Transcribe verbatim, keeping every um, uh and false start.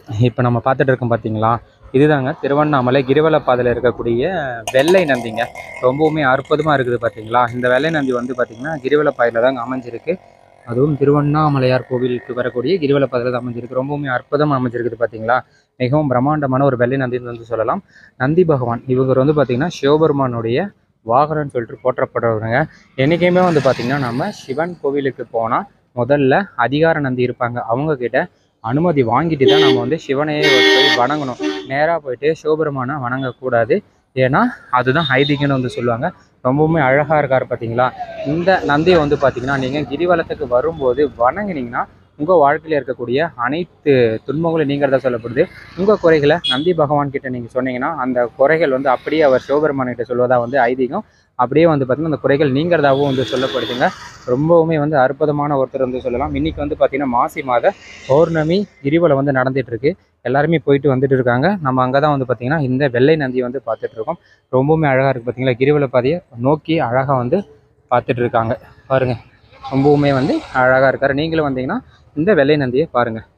இப்போ நம்ம பார்த்துட்டு இருக்கோம் பார்த்தீங்களா, இதுதாங்க திருவண்ணாமலை கிரிவலப்பாதையில் இருக்கக்கூடிய வெள்ளை நந்திங்க. ரொம்பவுமே அற்புதமாக இருக்குது பார்த்தீங்களா. இந்த வெள்ளை நந்தி வந்து பார்த்திங்கன்னா கிரிவலப்பாதையில் தாங்க அமைஞ்சிருக்கு. அதுவும் திருவண்ணாமலையார் கோவிலுக்கு வரக்கூடிய கிரிவலப்பாதையில் தான் அமைஞ்சிருக்கு. ரொம்பவுமே அற்புதமாக அமைஞ்சிருக்குது பார்த்தீங்களா. மிகவும் பிரம்மாண்டமான ஒரு வெள்ளை நந்தின்னு வந்து சொல்லலாம். நந்தி பகவான் இவங்க வந்து பார்த்திங்கன்னா சிவபெருமானுடைய வாகனம்னு சொல்லிட்டு போற்றப்படுறவங்க. என்றைக்குமே வந்து பார்த்திங்கன்னா நம்ம சிவன் கோவிலுக்கு போனால் முதல்ல அதிகார நந்தி இருப்பாங்க, அவங்கக்கிட்ட அனுமதி வாங்கிட்டு தான் நம்ம வந்து சிவனையே போய் வணங்கணும். நேராக போயிட்டு சிவபெருமானை வணங்கக்கூடாது. ஏன்னா அதுதான் ஐதீகம்னு வந்து சொல்லுவாங்க. ரொம்பவுமே அழகாக இருக்கார் பார்த்தீங்களா. இந்த நந்தியை வந்து பார்த்திங்கன்னா நீங்கள் கிரிவலத்துக்கு வரும்போது வணங்கினீங்கன்னா உங்கள் வாழ்க்கையில் இருக்கக்கூடிய அனைத்து துன்பங்களும் நீங்கிறதா சொல்லப்படுது. உங்கள் குறைகளை நந்தி பகவான் கிட்ட நீங்கள் சொன்னீங்கன்னா அந்த குறைகள் வந்து அப்படியே அவர் சிவபெருமான்கிட்ட சொல்வதாக வந்து ஐதீகம். அப்படியே வந்து பார்த்திங்கன்னா அந்த குறைகள் நீங்கிறதாகவும் வந்து சொல்லப்படுதுங்க. ரொம்பவுமே வந்து அற்புதமான ஒருத்தர் வந்து சொல்லலாம். இன்றைக்கி வந்து பார்த்திங்கன்னா மாசி மாத பௌர்ணமி கிரிவலம் வந்து நடந்துகிட்ருக்கு. எல்லாருமே போயிட்டு வந்துட்டு இருக்காங்க. நம்ம அங்கே தான் வந்து பார்த்திங்கன்னா இந்த வெள்ளை நந்தியை வந்து பார்த்துட்ருக்கோம். ரொம்பவுமே அழகாக இருக்குது பார்த்திங்களா. கிரிவல பாதையை நோக்கி அழகாக வந்து பார்த்துட்டு இருக்காங்க பாருங்கள். ரொம்பவுமே வந்து அழகாக இருக்கார். நீங்களும் வந்தீங்கன்னா இந்த வெள்ளை நந்தியை பாருங்கள்.